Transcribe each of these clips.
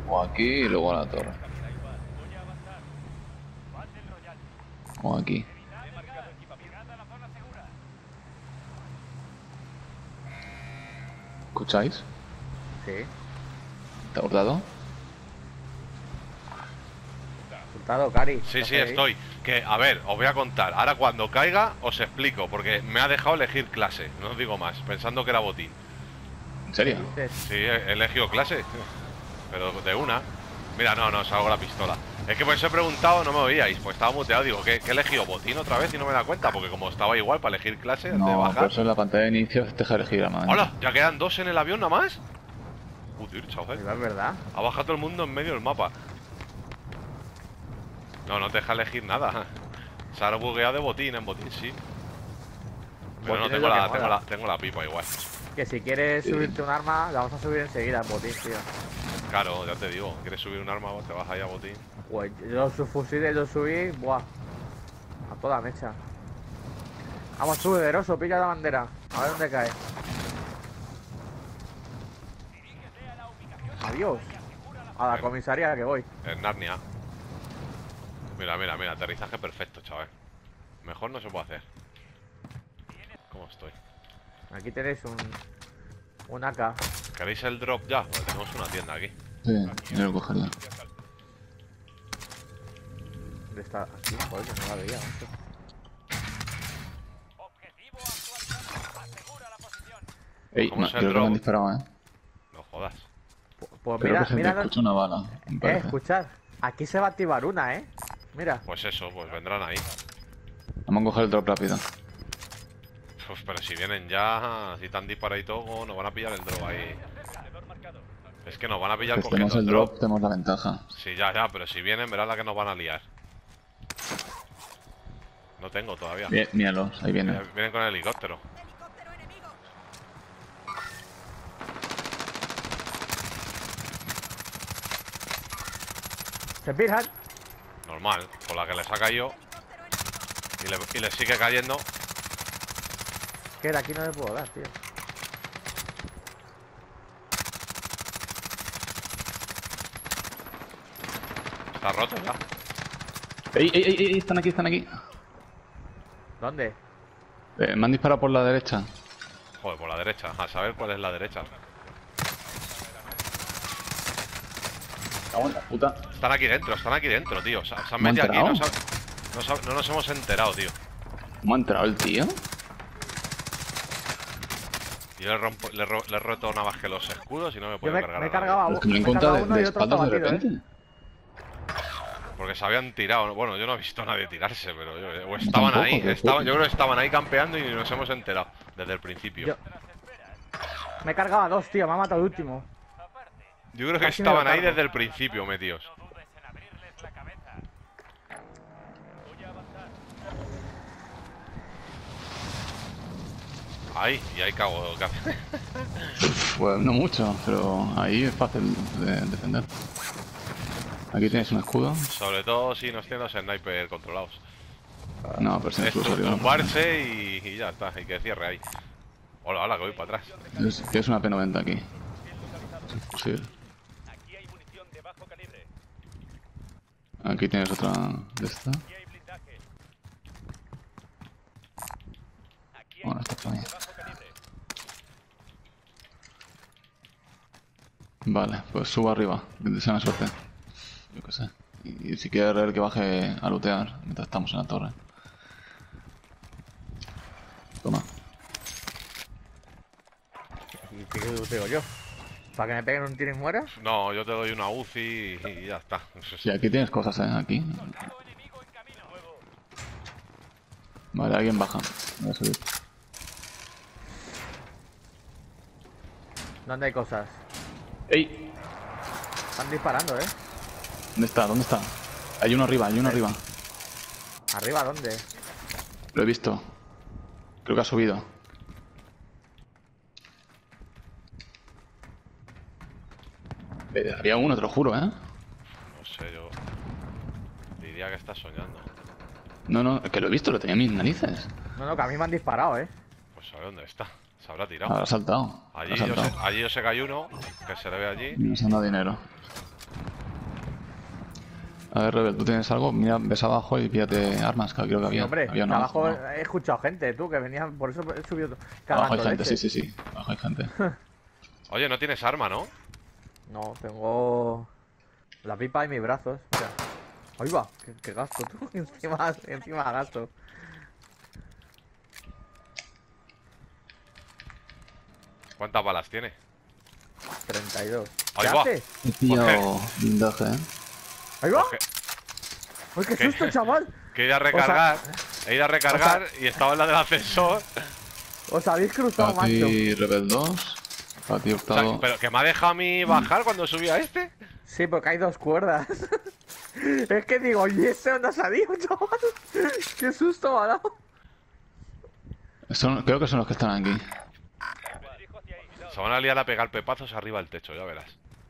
O aquí y luego a la torre. O aquí. ¿Escucháis? Sí. ¿Te ha hurtado? Resultado, Cari. Sí, sí, estoy. Que, a ver, os voy a contar. Ahora cuando caiga os explico, porque me ha dejado elegir clase, no os digo más, pensando que era botín. ¿En serio? Sí, he elegido clase, pero de una. Mira, no, salgo la pistola. Es que pues os he preguntado, no me oíais, pues estaba muteado, digo, ¿qué he elegido? ¿Botín otra vez? Y no me da cuenta, porque como estaba igual para elegir clase, de No, bajar. pero eso en la pantalla de inicio te deja elegir a mano. ¡Hola! ¿Ya quedan 2 en el avión nada más? Joder, chaval. Es verdad. Ha bajado todo el mundo en medio del mapa. No te deja elegir nada. Se ha bugueado de botín, en botín sí. Pero no, tengo la pipa igual. Que si quieres subirte un arma, la vamos a subir enseguida en botín, tío. Claro, ya te digo, quieres subir un arma, te vas ahí a botín. Pues yo los fusiles los subí, buah. A toda mecha. Vamos, sube, Deroso, pilla la bandera. A ver dónde cae. Adiós. A la comisaría que voy. En Narnia. Mira, aterrizaje perfecto, chaval. Mejor no se puede hacer. ¿Cómo estoy? Aquí tenéis un AK. ¿Queréis el drop ya? Pues tenemos una tienda aquí. Sí, quiero cogerla. ¿Dónde está? Aquí, joder, que no la veía. Macho. Ey, ¿Cómo no, es el creo que drop? me han disparado, No jodas. Pues Creo mira, que se te mira. escucha una bala, me parece. Escuchad. Aquí se va a activar una, Mira. Pues eso, pues vendrán ahí. Vamos a coger el drop rápido. Pues pero si vienen ya, si te han disparado y todo, nos van a pillar el drop ahí. Es que nos van a pillar Si cogiendo tenemos el el drop, drop. tenemos la ventaja. Sí, ya, pero si vienen, verás la que nos van a liar. No tengo todavía. Míralos, ahí vienen. Vienen con el helicóptero. Se piran. Normal, con la que les ha caído. Y le sigue cayendo. Que de aquí no le puedo dar, tío. Está roto ya. ¡Ey! Están aquí. ¿Dónde? Me han disparado por la derecha. Joder, por la derecha. A saber cuál es la derecha. Cago en la puta. Están aquí dentro, tío. Se han ¿Me han metido aquí. enterado? No nos hemos enterado, tío. ¿Cómo ha entrado el tío? Yo le he roto nada más que los escudos y no me puedo cargar me a nadie. cargaba Los que me me encuentran cargaba uno de y otro está espaldas de batido, repente. Porque se habían tirado. Bueno, yo no he visto a nadie tirarse, pero o estaban tampoco, ahí. pero Yo creo que estaban ahí campeando y ni nos hemos enterado desde el principio. Me cargaba dos, tío. Me ha matado el último. Yo creo que Casi me estaban lo ahí cargo. desde el principio, metidos. Ahí, y ahí cago. Pues no mucho, pero ahí es fácil de defender. Aquí tienes un escudo. Sobre todo si nos tienen los sniper controlados. No, pero si no Es incluso arriba. tumbarse y ya está, y que cierre ahí. Hola, que voy para atrás. Tienes una P90 aquí. Sí. Aquí tienes otra de esta. Bueno, está por ahí. Vale, pues subo arriba, que te desea suerte. Yo qué sé. Y si quieres ver que baje a lootear mientras estamos en la torre. Toma. ¿Y qué digo yo? ¿Para que me peguen un tiro y muera? No, yo te doy una UCI y ya está. Sí, aquí tienes cosas, aquí. Vale, alguien baja. Voy a subir. ¿Dónde hay cosas? ¡Ey! Están disparando, ¿Dónde está? Hay uno arriba, arriba. ¿Arriba dónde? Lo he visto. Creo que ha subido. Había uno, te lo juro, No sé, yo diría que estás soñando. No, que lo he visto, lo tenía en mis narices. No, que a mí me han disparado, Pues sabe dónde está. Se habrá tirado. Ahora ha saltado. Allí yo sé que hay uno que se le ve allí. Nos han dado dinero. A ver, Rebel, ¿tú tienes algo? Mira, ves abajo y píllate armas, que creo que Sí, había. hombre, Había que una abajo abajo, ¿no? he escuchado gente, tú, que venía, por eso he subido Abajo hay cargando gente, leche. sí. Abajo hay gente. Oye, no tienes arma, ¿no? No, tengo la pipa en mis brazos. Mira. Ahí va, qué gasto tú. encima gasto. ¿Cuántas balas tiene? 32. Ahí ¿Qué va. haces? He pillado blindaje, ¿eh? Ahí va. Pues ¡Ay, qué ¿Qué? susto, chaval! que he ido a recargar. He ido a recargar y estaba en la del ascensor. Os habéis cruzado, Para macho. ti, Rebel 2. Para ti, O sea, Octavo. pero que me ha dejado a mí bajar cuando subí a este. Sí, porque hay dos cuerdas. Es que digo, ¿y ese dónde ha salido, chaval? ¡Qué susto me ha dado! Creo que son los que están aquí. Se van a liar a pegar pepazos arriba del techo, ya verás.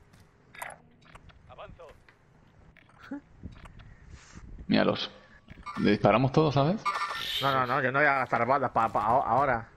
Míralos. ¿Le disparamos todos, sabes? No, yo no voy a gastar balas ahora.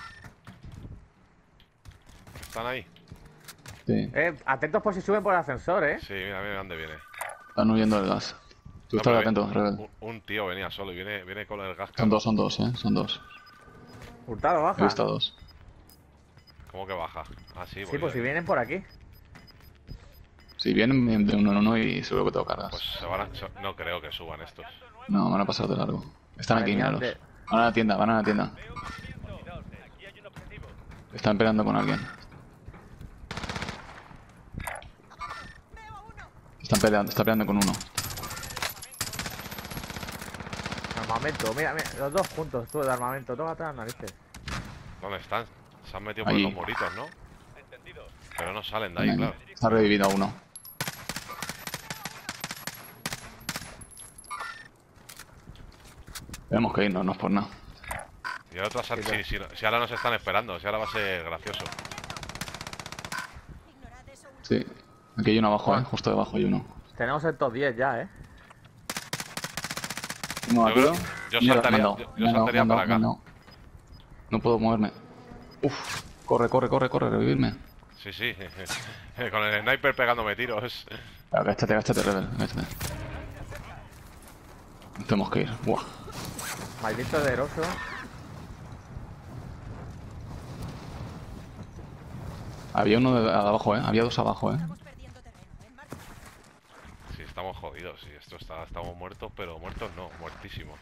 ¿Están ahí? Sí. Atentos por si suben por el ascensor, Sí, mira dónde viene. Están huyendo del gas. Tú No, estás pero atento, Rebel. un tío venía solo y viene con el gas. Son dos, Son dos. Hurtado, He baja. visto a dos. ¿Cómo que baja? Ah, sí, Sí, pues si vienen por aquí. Si vienen de uno en uno y seguro que te lo cargas. Pues no creo que suban estos. No, van a pasar de largo. Están Madre aquí, mía, míralos. Van a la tienda. Están peleando con alguien. Está peleando con uno. Armamento, mira, los dos juntos, tú, de armamento. Tócate las narices. ¿Dónde están? Se han metido por Allí. los muritos, ¿no? Pero no salen de ahí, claro. Está revivido uno. Tenemos que irnos, no es por nada. Y el otro, si ahora nos están esperando, si ahora va a ser gracioso. Sí. Aquí hay uno abajo, justo debajo hay uno. Tenemos el top 10 ya, Uno Yo creo- aquí. yo Mierda, saltaría- me han dado, yo me han dado, saltaría me han para dado, acá. me han dado. No puedo moverme. Uf, corre, revivirme. Sí. Con el sniper pegándome tiros. Agáchate, Rebel. Agáchate. Tenemos que ir. Buah. Maldito deroso. Había uno de abajo, había dos abajo, Sí, estamos jodidos. Sí, estamos muertos, pero muertos no, muertísimos.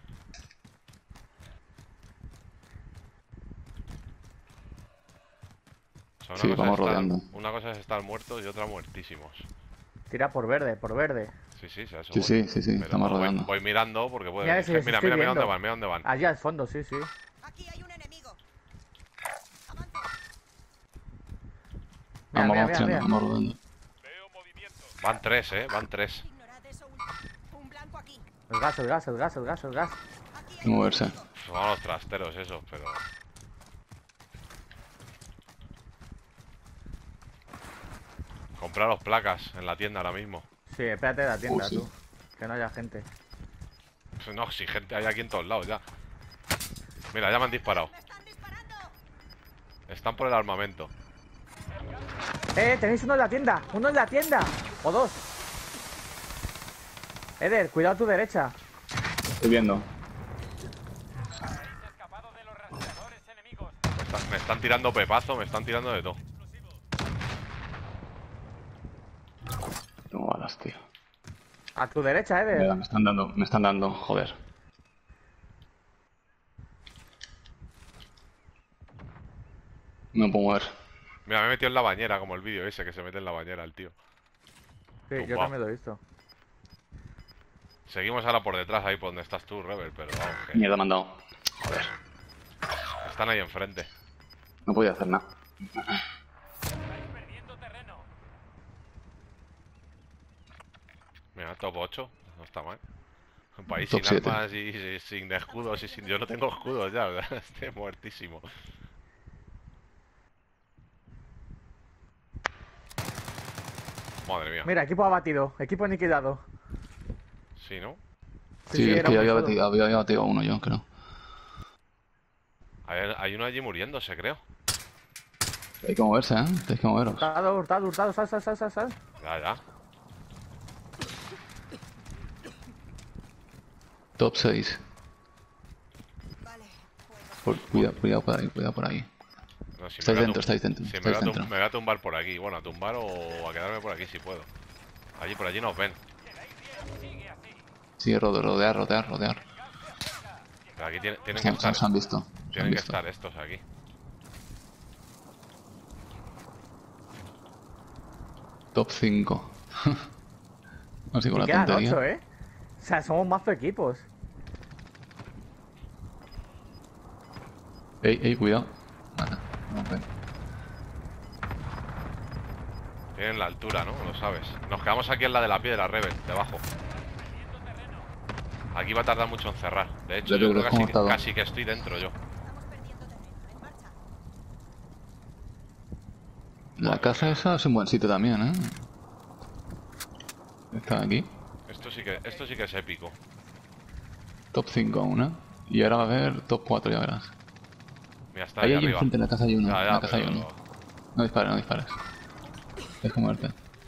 O sea, Sí, vamos rodeando. una cosa es estar muertos y otra muertísimos. Tira por verde, por verde. Sí, a eso Sí, voy. sí, Pero estamos voy- rodeando. Voy mirando porque puede. Mira, si les Mira estoy dónde viendo. van, mira dónde van. Allá al fondo, sí. Aquí hay un enemigo. Mira, Vamos mira, tirando, mira. vamos rodando. Van tres, van tres. Ignorad eso. Un blanco aquí. El gas. Aquí Hay hay que moverse. Son los trasteros esos, pero. Compraros placas en la tienda ahora mismo. Sí, espérate de la tienda, Sí. tú. Que no haya gente. No, si gente hay aquí en todos lados ya. Mira, ya me han disparado. me están disparando. Están por el armamento. Tenéis uno en la tienda. Uno en la tienda. O dos. Eder, cuidado a tu derecha. Estoy viendo. Me están tirando pepazo, me están tirando de todo. Tengo balas, tío. A tu derecha, Eder. Mira, me están dando, joder. No me puedo mover. Mira, me he metido en la bañera, como el vídeo ese que se mete en la bañera el tío. Sí, yo Tumbao. también lo he visto. Seguimos ahora por detrás, ahí por donde estás tú, Rebel, pero vamos, que Mierda, me han dado. Joder. están ahí enfrente. No podía hacer nada. Mira, top 8, no está mal. Un país Top sin 7. armas y sin escudos y sin... Yo no tengo escudos ya, ¿verdad? Estoy muertísimo. Madre mía. Mira, equipo abatido. Equipo aniquilado. Sí, ¿no? Sí, es era que ya uno había solo. batido a uno yo, creo. Hay uno allí muriéndose, creo. Hay que moverse, Tenéis que moveros. Hurtado. Sal. Ya. Top 6. Vale, puedo. Cuidado por ahí, cuidado por ahí. No, si me Estáis voy a dentro, tum- estáis dentro. si me Estáis voy a tum- dentro. me voy a tumbar por aquí. Bueno, a tumbar o a quedarme por aquí si puedo. Allí, por allí nos ven. Sí, rodear. Pero aquí tienen que Se estar. han visto. Se han Tienen que visto. estar estos aquí. Top 5. Así con Y la quedan tontería. 8, ¿eh? O sea, somos mazo equipos. Ey, cuidado. Vale, no ven. Tienen la altura, ¿no? Lo sabes. Nos quedamos aquí en la de la piedra, Rebel, debajo. Aquí va a tardar mucho en cerrar. De hecho, Ya yo te creo ves cómo está. casi que estoy dentro yo. Estamos perdiendo terreno. En marcha. La casa esa es un buen sitio también, ¿eh? Está aquí. Esto sí que es épico. Top 5 una. Y ahora va a haber top 4, ya verás. Mira, está Ahí ahí hay arriba. enfrente, en la casa hay uno. Ya, En ya, la casa hay pero- uno. No dispares. Deja muerte.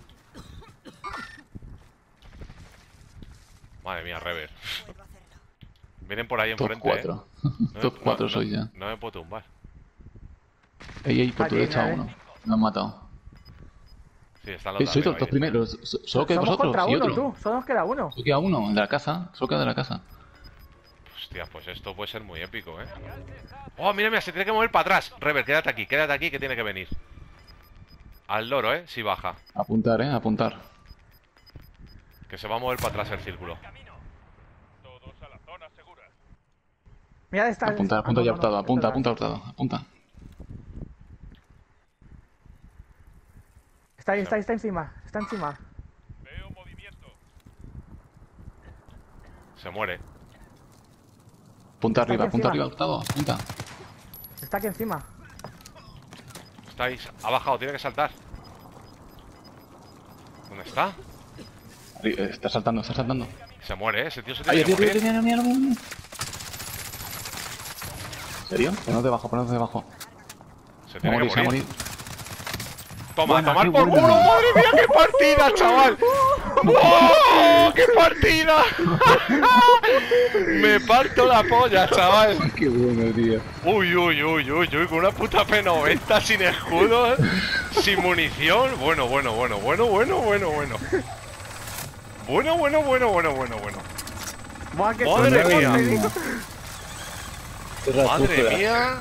Madre mía, Rebel. Puedo hacerlo. Vienen por ahí Top enfrente, 4. ¿eh? Top 4 soy ya. No me puedo tumbar. Ey, por tu Aquí, derecha ¿eh? uno. Me han matado. Sí, están los de Sois arriba los ahí. primeros. Solo queda Somos vosotros contra y uno, otro. tú. Solo nos queda uno. Solo queda uno, el de la casa. Solo queda de la casa. Hostia, pues esto puede ser muy épico, ¿eh? Oh, mira, se tiene que mover para atrás. Rebel, quédate aquí, que tiene que venir. Al loro, ¿eh? Si baja. Apuntar, apuntar. Que se va a mover para atrás el círculo. Mira, está. Apuntar ya optado. Apunta optado. Apunta. Está ahí, está encima. Está encima. Se muere. Apunta Está arriba, aquí encima. optado. Apunta. Está aquí encima. Está ahí. Ha bajado, tiene que saltar. ¿Dónde está? Está saltando. Se muere, ¿eh? Ese tío se Ay, tiene que tío, morir. mira. ¿En serio? Ponos debajo. Se Va a tiene que morir, se va a morir. morir. Toma, Buena, tomar qué por buena. culo. ¡Madre mía, qué partida, chaval! ¡Oh, qué partida! Me parto la polla, chaval. Qué bueno, tío. Uy, con una puta P90 sin escudos, sin munición. Bueno. Buah, qué Madre suerte, mía. te digo. Madre mía.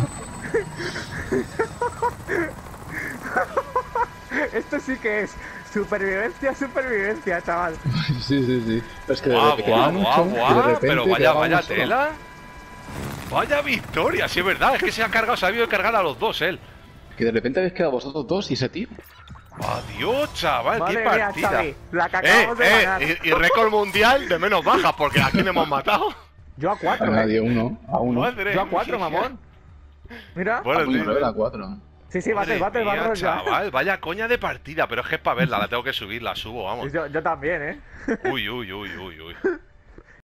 Esto sí que es supervivencia, chaval. Sí. Es que Guau, desde que quedaba mucho, de repente pero quedaba vaya uno solo. tela. Vaya victoria, sí es verdad, es que se ha sabido cargar a los dos él. Que de repente habéis quedado vosotros dos y ese tío. Adiós, chaval, Madre qué mía, partida. Xavi, la que acabamos de ganar. Y récord mundial de menos bajas, porque ¿a quién hemos matado? Yo a 4, Nadie, uno. A uno. Madre Yo a 4, mía. mamón. Mira. Bueno, Coño, tío. Rebel a 4. Sí, Madre bate, mía, ya. chaval, vaya coña de partida, pero es que es para verla, la tengo que subir, la subo, vamos. Yo también, ¿eh? Uy.